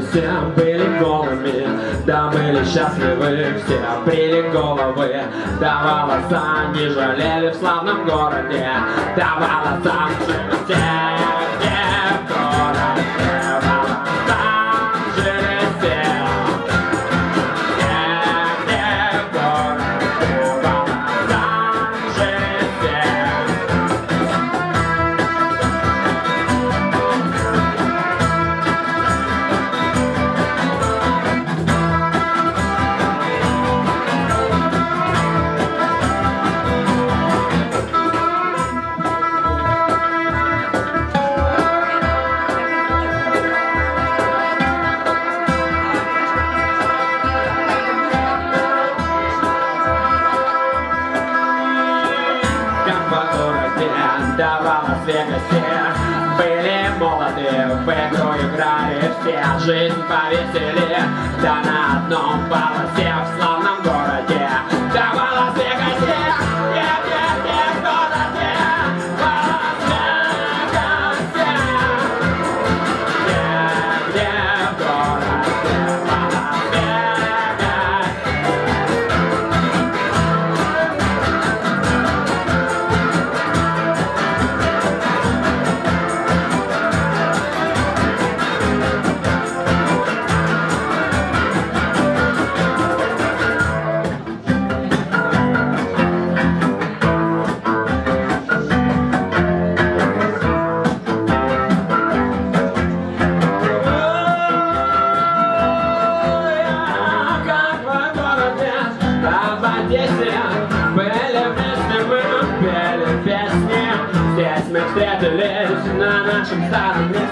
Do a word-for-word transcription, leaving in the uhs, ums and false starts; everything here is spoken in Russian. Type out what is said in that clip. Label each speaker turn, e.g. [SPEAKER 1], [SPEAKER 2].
[SPEAKER 1] все были голыми, да были счастливы все, брили головы, да волоса не жалели в славном городе, да волосам жили все, где в городе, волосам жили все, где, где в городе, волосам жили все. Да, в Лас-Вегасе были молоды, в игру играли все, жизнь повесили, да на одном полосе в славном городе. Да, в Лас-Вегасе, где, где, где в городе, в Лас-Вегасе, где, где в городе, в Лас-Вегасе. Были вместе, мы пели песни, здесь мы встретились на нашем старом месте.